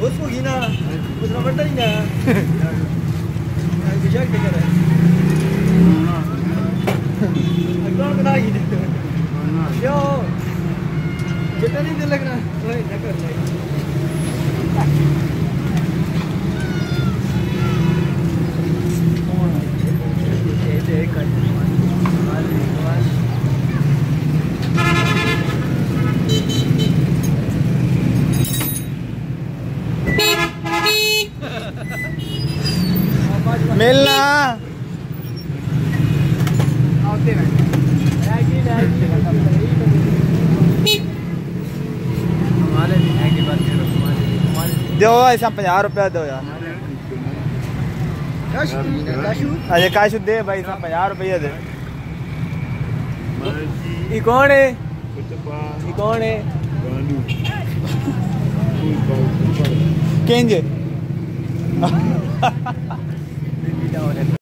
उसको ही ना उसका बट्टा ही ना विशाल क्या कर रहा है कौन बना ही यो जितना नहीं दिल लग रहा ओए न कर ले मिलना दो ऐसा 50 रुपया दो यार अरे काशू दे भाई 50 रुपया दे ये कौन है ये कौन है केंजे